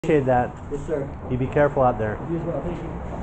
Appreciate that. Yes, sir. You be careful out there. You as well. Thank you.